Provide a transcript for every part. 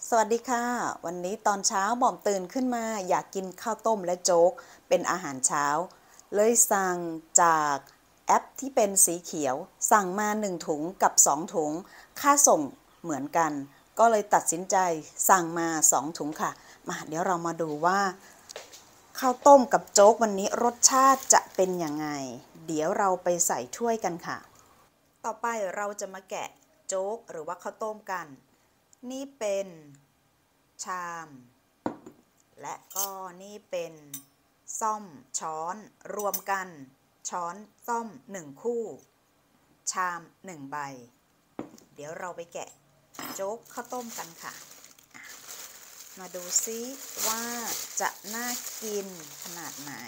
สวัสดีค่ะวันนี้ตอนเช้าหม่อมตื่นขึ้นมาอยากกินข้าวต้มและโจ๊กเป็นอาหารเช้าเลยสั่งจากแอปที่เป็นสีเขียวสั่งมา1ถุงกับ2ถุงค่าส่งเหมือนกันก็เลยตัดสินใจสั่งมา2ถุงค่ะมาเดี๋ยวเรามาดูว่าข้าวต้มกับโจ๊กวันนี้รสชาติจะเป็นยังไงเดี๋ยวเราไปใส่ถ้วยกันค่ะต่อไปเราจะมาแกะโจ๊กหรือว่าข้าวต้มกันนี่เป็นชามและก็นี่เป็นซ่อมช้อนรวมกันช้อนซ่อม1คู่ชาม1ใบเดี๋ยวเราไปแกะโจ๊กข้าวต้มกันค่ะมาดูซิว่าจะน่ากินขนาดไหน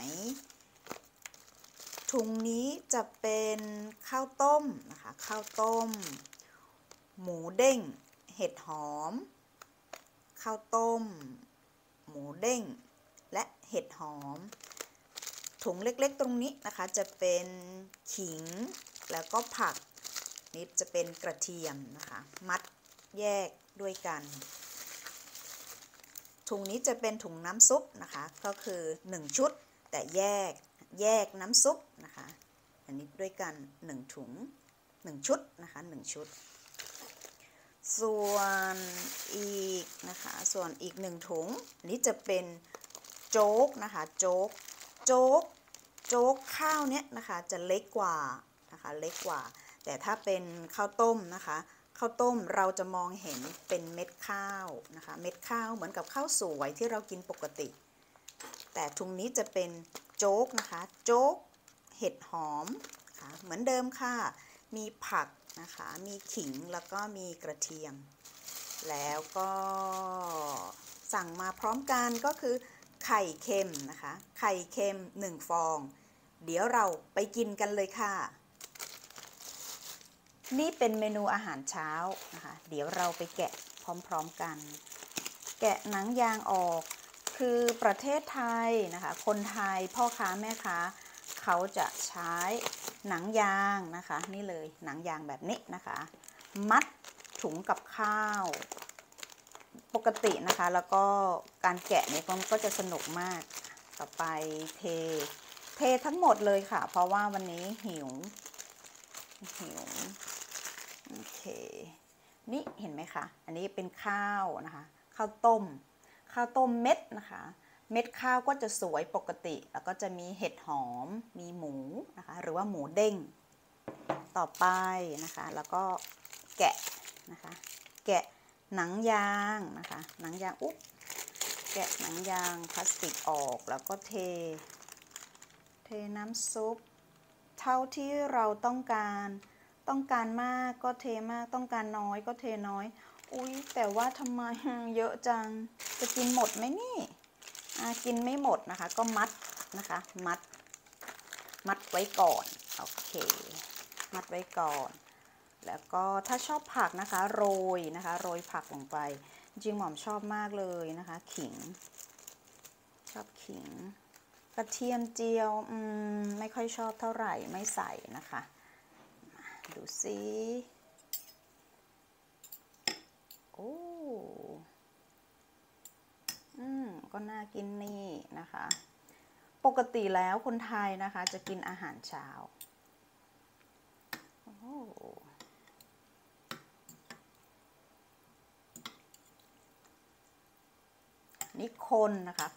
ถุงนี้จะเป็นข้าวต้มนะคะข้าวต้มหมูเด้งเห็ดหอมข้าวต้มหมูเด้งและเห็ดหอมถุงเล็กๆตรงนี้นะคะจะเป็นขิงแล้วก็ผักนี่จะเป็นกระเทียมนะคะมัดแยกด้วยกันถุงนี้จะเป็นถุงน้ำซุปนะคะก็คือ1ชุดแต่แยกน้ำซุปนะคะอันนี้ด้วยกัน1ถุง1ชุดนะคะ1ชุดส่วนอีกนะคะส่วนอีก1ถุงนี้จะเป็นโจ๊กนะคะโจ๊กข้าวเนี้ยนะคะจะเล็กกว่านะคะเล็กกว่าแต่ถ้าเป็นข้าวต้มนะคะข้าวต้มเราจะมองเห็นเป็นเม็ดข้าวนะคะเม็ดข้าวเหมือนกับข้าวสวยที่เรากินปกติแต่ถุงนี้จะเป็นโจ๊กนะคะโจ๊กเห็ดหอมค่ะเหมือนเดิมค่ะมีผักนะคะมีขิงแล้วก็มีกระเทียมแล้วก็สั่งมาพร้อมกันก็คือไข่เค็มนะคะไข่เค็ม1ฟองเดี๋ยวเราไปกินกันเลยค่ะนี่เป็นเมนูอาหารเช้านะคะเดี๋ยวเราไปแกะพร้อมๆกันแกะหนังยางออกคือประเทศไทยนะคะคนไทยพ่อค้าแม่ค้าเขาจะใช้หนังยางนะคะนี่เลยหนังยางแบบนี้นะคะมัดถุงกับข้าวปกตินะคะแล้วก็การแกะเนี่ยก็จะสนุกมากต่อไปเททั้งหมดเลยค่ะเพราะว่าวันนี้หิวโอเคนี่เห็นไหมคะอันนี้เป็นข้าวนะคะข้าวต้มเม็ดนะคะเม็ดข้าวก็จะสวยปกติแล้วก็จะมีเห็ดหอมมีหมูนะคะหรือว่าหมูเด้งต่อไปนะคะแล้วก็แกะนะคะแกะหนังยางนะคะหนังยางแกะหนังยางพลาสติกออกแล้วก็เทน้ำซุปเท่าที่เราต้องการมากก็เทมากต้องการน้อยก็เทน้อยอุ๊ยแต่ว่าทำไมเยอะจังจะกินหมดไหมนี่กินไม่หมดนะคะก็มัดนะคะมัดไว้ก่อนโอเคมัดไว้ก่อนแล้วก็ถ้าชอบผักนะคะโรยนะคะโรยผักลงไปจริงๆหม่อมชอบมากเลยนะคะขิงชอบขิงกระเทียมเจียวไม่ค่อยชอบเท่าไหร่ไม่ใส่นะคะดูสิโอ้ก็น่ากินนี่นะคะปกติแล้วคนไทยนะคะจะกินอาหารเช้านี่คนนะคะ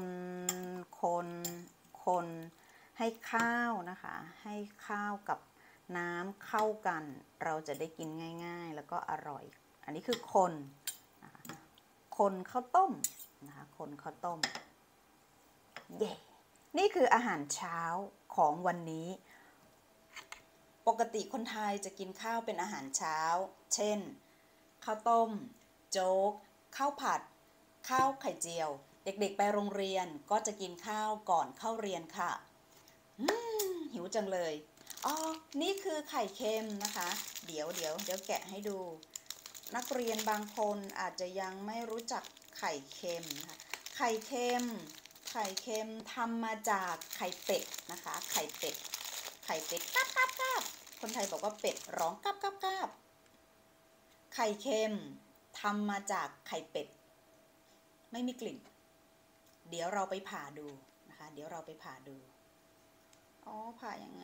คนให้ข้าวนะคะให้ข้าวกับน้ำเข้ากันเราจะได้กินง่ายๆแล้วก็อร่อยอันนี้คือคนข้าวต้มนะคะคนข้าวต้มเย่นี่คืออาหารเช้าของวันนี้ปกติคนไทยจะกินข้าวเป็นอาหารเช้าเช่นข้าวต้มโจ๊กข้าวผัดข้าวไข่เจียวเด็กๆไปโรงเรียนก็จะกินข้าวก่อนเข้าเรียนค่ะหิวจังเลยอ๋อนี่คือไข่เค็มนะคะเดี๋ยวแกะให้ดูนักเรียนบางคนอาจจะยังไม่รู้จักไข่เค็มนะคะไข่เค็มทำมาจากไข่เป็ดนะคะไข่เป็ดกาบคนไทยบอกว่าเป็ดร้องกาบไข่เค็มทำมาจากไข่เป็ดไม่มีกลิ่นเดี๋ยวเราไปผ่าดูนะคะเดี๋ยวเราไปผ่าดูอ๋อผ่ายังไง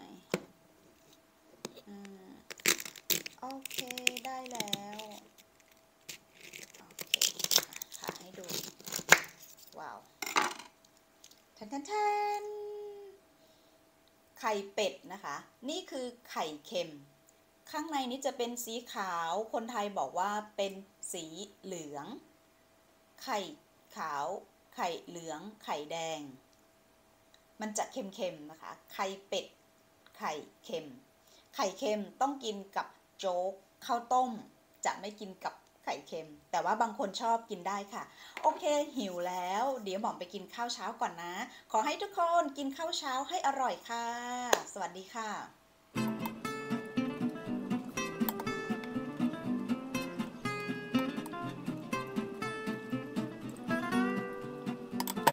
โอเคได้แล้วโอเคผ่าให้ดูว้าวแทนไข่เป็ดนะคะนี่คือไข่เค็มข้างในนี้จะเป็นสีขาวคนไทยบอกว่าเป็นสีเหลืองไข่ขาวไข่เหลืองไข่แดงมันจะเค็มๆนะคะไข่เป็ดไข่เค็มไข่เค็มต้องกินกับโจ๊กข้าวต้มจะไม่กินกับไข่เค็มแต่ว่าบางคนชอบกินได้ค่ะโอเคหิวแล้วเดี๋ยวหม่อมไปกินข้าวเช้าก่อนนะขอให้ทุกคนกินข้าวเช้าให้อร่อยค่ะสวัสดีค่ะ